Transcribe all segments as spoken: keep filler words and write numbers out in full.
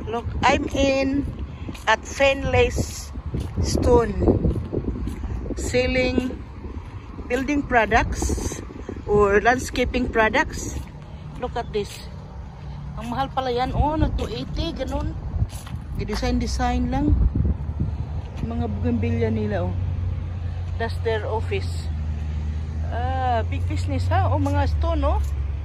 Look, I'm in at Fenley Stone, selling building products or landscaping products. Look at this. Ang mahal pala yan. Oh, na two eighty, ganun. Design-design lang. Mga bougainvillea nila, oh. That's their office. Ah, big business, ha? Oh, mga stone, oh.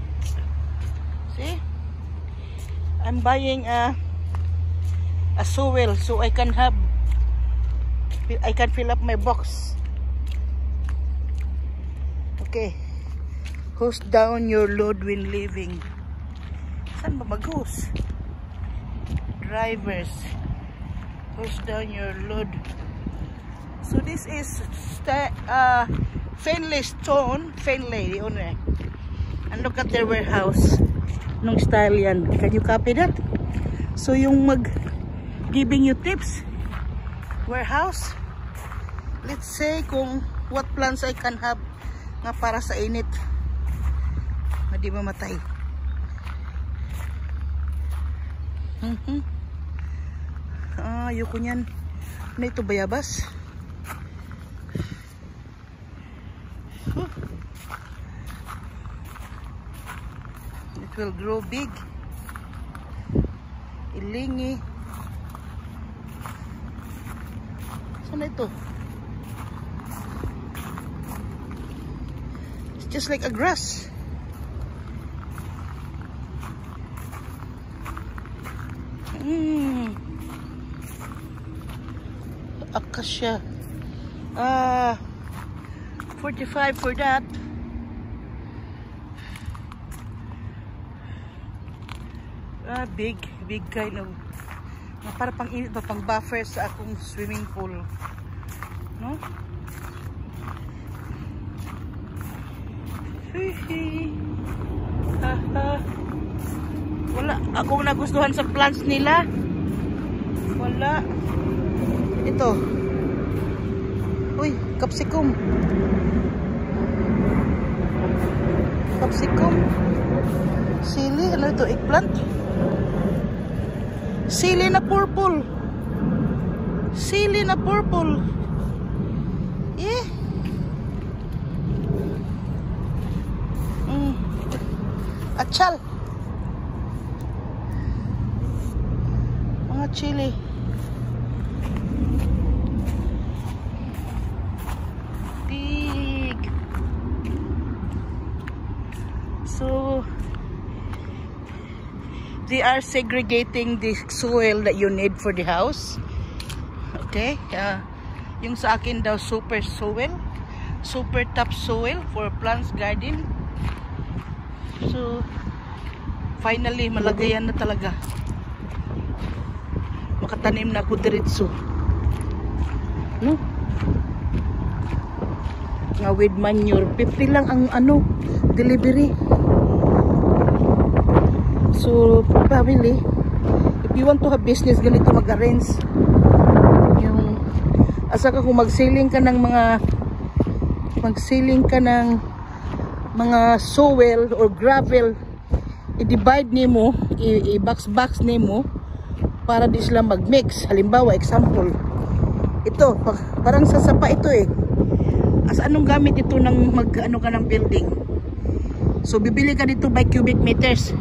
See? I'm buying a a shovel so I can have I can fill up my box. Okay. Hose down your load when leaving. Saan ba mag-hose? Drivers. Hose down your load. So this is uh, Fenley Stone. Fenley, the owner. And look at their warehouse. Nung style yan. Can you copy that? So yung mag giving you tips. Warehouse. Let's say kung what plants I can have nga para sa init. Na di mamatay. Mm-hmm. Ah, ayoko nyan. Ano ito, bayabas? Huh. It will grow big. Ilingi. Saan ito? It's just like a grass. Mm. Acacia. Ah, forty-five for that. Ah, big, big kind of. Na para pang init ba, pang buffer sa akong swimming pool. No? Hihi. Haha. Wala akong nagustuhan sa plants nila. Wala. Ito. Uy, capsicum. Capsicum. Sili, ano ito? Eggplant? Sili na purple. Sili na purple. Eh. Mm. Achal. Mga chili. Big. So they are segregating the soil that you need for the house. Okay, uh, yung sa akin daw super soil, super top soil for plants garden. So finally malagayan na talaga. Makatanim na ako diretso. No? Nga with manure, fifty lang ang ano delivery. So, probably, if you want to have business, ganito mag-arrange. Yung, asa ka kung mag-selling ka ng mga, mag-selling ka ng mga soil or gravel, i-divide nimo, i-box-box nimo, para di sila mag-mix. Halimbawa, example, ito, parang sasapa ito eh. As anong gamit ito ng mag-ano ka ng building? So, bibili ka dito by cubic meters.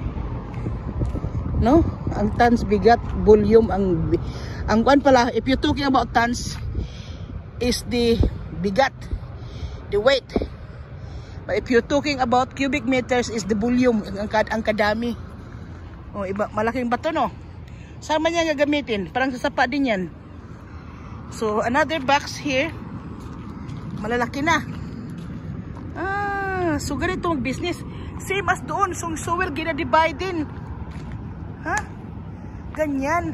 No, ang tons bigat, volume ang ang kuan pala, if you're talking about tons is the bigat, the weight. But if you're talking about cubic meters is the volume, ang, ang kadami. Oh, iba malaking bato no. Sama niya gagamitin, parang sasapa din yan. So another box here. Malalaki na. Ah, so ganito ang business. Same as doon, so soil gina-divide din. Ha? Ganyan.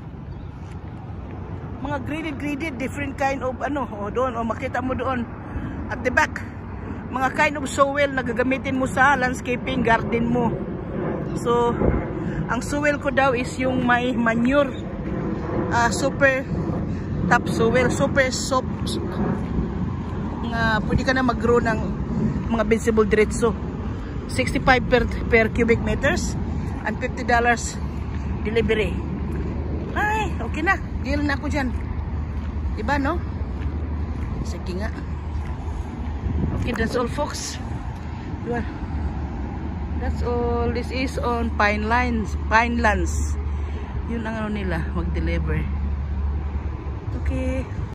Mga graded-graded, different kind of ano, o doon, o makita mo doon at the back. Mga kind of soil na gagamitin mo sa landscaping garden mo. So, ang soil ko daw is yung may manure. Uh, super top soil, super soft. Nga, pwede ka na mag-grow ng mga vegetable diretso. sixty-five per, per cubic meters and fifty dollars delivery. Okay na, deal na ako dyan. Diba, no? Sige nga. Okay, that's all, folks. Diba? That's all. This is on Pine Lines. Pine Lands. Yun ang ano nila, mag-deliver. Okay.